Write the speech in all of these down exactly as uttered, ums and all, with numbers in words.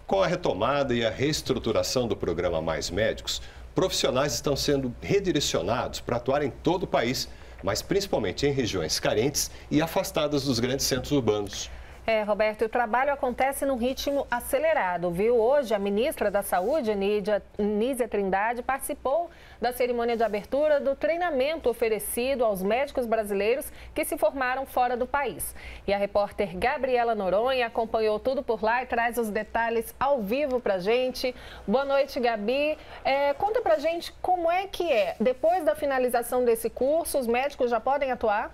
Com a retomada e a reestruturação do programa Mais Médicos, profissionais estão sendo redirecionados para atuar em todo o país, mas principalmente em regiões carentes e afastadas dos grandes centros urbanos. É, Roberto, o trabalho acontece num ritmo acelerado, viu? Hoje, a ministra da Saúde, Nídia, Nízia Trindade, participou da cerimônia de abertura do treinamento oferecido aos médicos brasileiros que se formaram fora do país. E a repórter Gabriela Noronha acompanhou tudo por lá e traz os detalhes ao vivo pra gente. Boa noite, Gabi. É, conta pra gente como é que é. Depois da finalização desse curso, os médicos já podem atuar?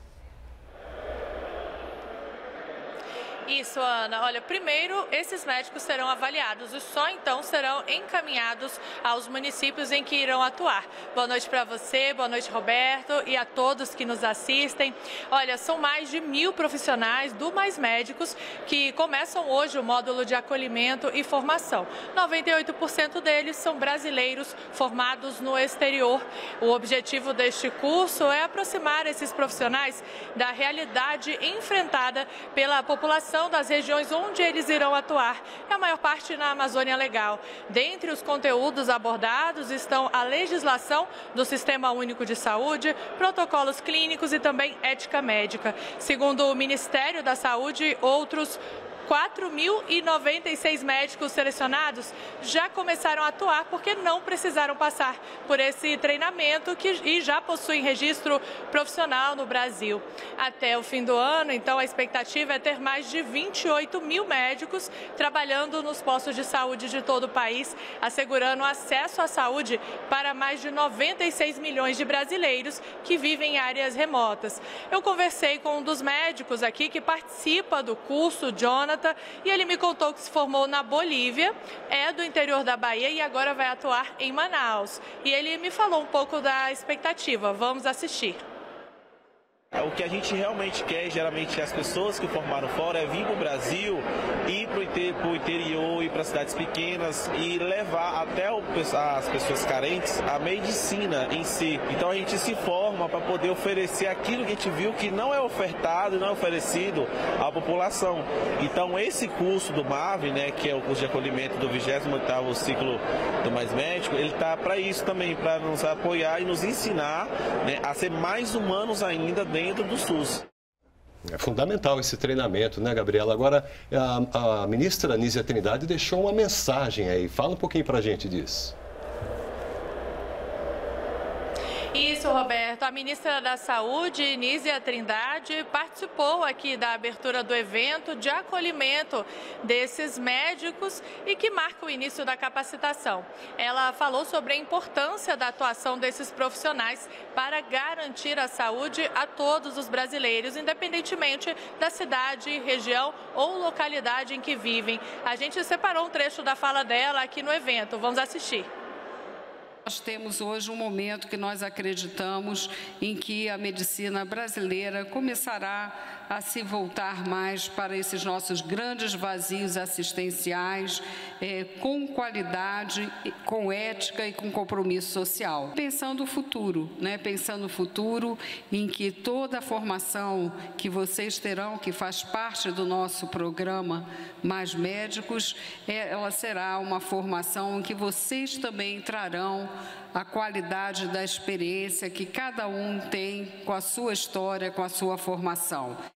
Isso, Ana. Olha, primeiro, esses médicos serão avaliados e só então serão encaminhados aos municípios em que irão atuar. Boa noite para você, boa noite, Roberto, e a todos que nos assistem. Olha, são mais de mil profissionais do Mais Médicos que começam hoje o módulo de acolhimento e formação. noventa e oito por cento deles são brasileiros formados no exterior. O objetivo deste curso é aproximar esses profissionais da realidade enfrentada pela população das regiões onde eles irão atuar, a maior parte na Amazônia Legal. Dentre os conteúdos abordados estão a legislação do Sistema Único de Saúde, protocolos clínicos e também ética médica. Segundo o Ministério da Saúde, outros quatro mil e noventa e seis médicos selecionados já começaram a atuar porque não precisaram passar por esse treinamento que, e já possuem registro profissional no Brasil. Até o fim do ano, então, a expectativa é ter mais de vinte e oito mil médicos trabalhando nos postos de saúde de todo o país, assegurando acesso à saúde para mais de noventa e seis milhões de brasileiros que vivem em áreas remotas. Eu conversei com um dos médicos aqui que participa do curso, Jonathan, e ele me contou que se formou na Bolívia, é do interior da Bahia e agora vai atuar em Manaus. E ele me falou um pouco da expectativa. Vamos assistir. O que a gente realmente quer, geralmente, as pessoas que formaram fora, é vir para o Brasil, ir para o interior, ir para cidades pequenas e levar até o, as pessoas carentes a medicina em si. Então a gente se forma para poder oferecer aquilo que a gente viu que não é ofertado, não é oferecido à população. Então esse curso do MAV, né, que é o curso de acolhimento do vigésimo oitavo ciclo do Mais Médico, ele está para isso também, para nos apoiar e nos ensinar, né, a ser mais humanos ainda dentro do SUS. É fundamental esse treinamento, né, Gabriela? Agora, a, a ministra Nízia Trindade deixou uma mensagem aí. Fala um pouquinho pra gente disso. Isso, Roberto. A ministra da Saúde, Nízia Trindade, participou aqui da abertura do evento de acolhimento desses médicos e que marca o início da capacitação. Ela falou sobre a importância da atuação desses profissionais para garantir a saúde a todos os brasileiros, independentemente da cidade, região ou localidade em que vivem. A gente separou um trecho da fala dela aqui no evento. Vamos assistir. Nós temos hoje um momento que nós acreditamos em que a medicina brasileira começará a se voltar mais para esses nossos grandes vazios assistenciais, é, com qualidade, com ética e com compromisso social. Pensando o futuro, né? Pensando o futuro em que toda a formação que vocês terão, que faz parte do nosso programa Mais Médicos, é, ela será uma formação em que vocês também trarão a qualidade da experiência que cada um tem com a sua história, com a sua formação.